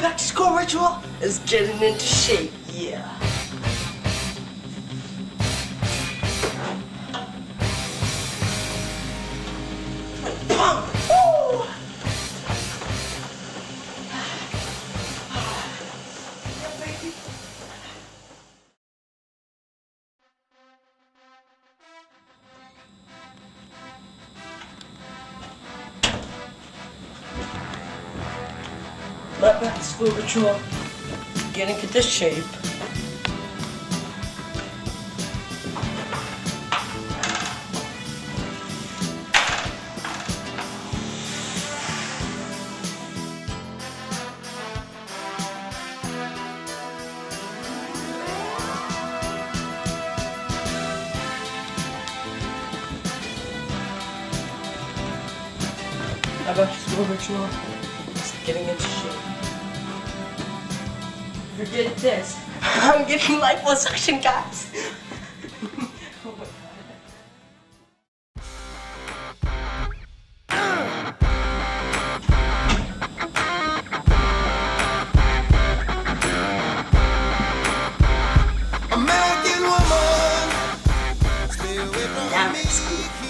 back to school ritual is getting into shape, yeah. Pump! Woo! Yeah, baby. My back to school ritual getting into shape. My back to school ritual is getting into shape. Forget this. I'm getting liposuction, guys. Oh my American woman, stay away from Now I'm at school.